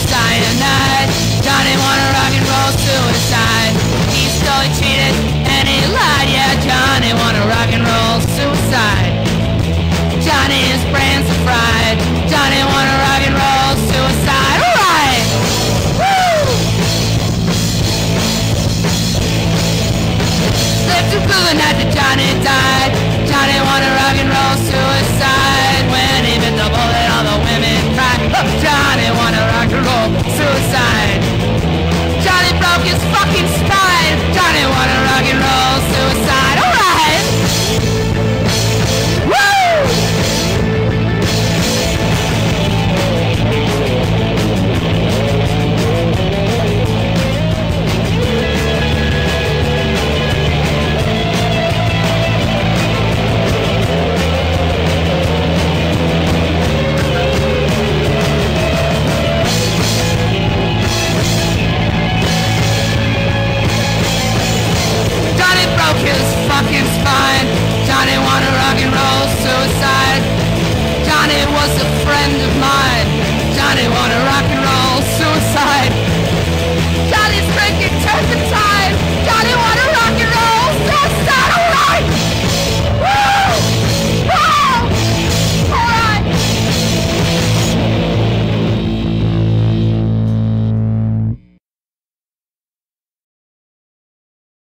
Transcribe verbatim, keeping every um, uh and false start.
cyanide. Johnny wanna rock and roll suicide. He stole, he cheated, and he lied. Yeah, Johnny wanna rock and roll suicide. Johnny's brains are fried. Johnny wanna rock and roll suicide. Alright! Woo! Lived to prove the night that Johnny died. Johnny wanna rock and roll suicide. When he bit the bullet, all the women cried. Oh, Johnny wanna rock and roll suicide. Johnny broke his fucking spine. Johnny wanna rock and roll suicide. Alright! Woo! His fucking spine. Johnny wanna rock and roll suicide. Johnny was a friend of mine. Johnny wanna rock and roll